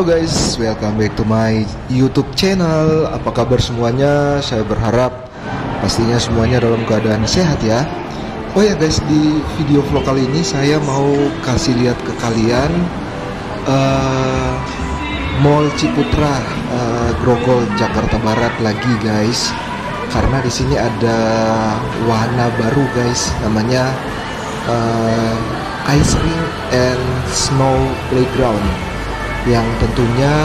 Halo guys, welcome back to my YouTube channel. Apa kabar semuanya? Saya berharap pastinya semuanya dalam keadaan sehat ya. Oh ya guys, di video vlog kali ini saya mau kasih lihat ke kalian Mall Ciputra, Grogol, Jakarta Barat lagi guys. Karena di sini ada wahana baru guys, namanya Ice Rink and Snow Playground, yang tentunya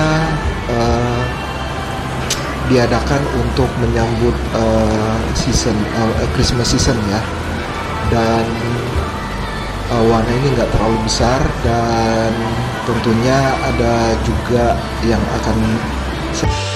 diadakan untuk menyambut Christmas season ya. Dan wahana ini nggak terlalu besar, dan tentunya ada juga yang akan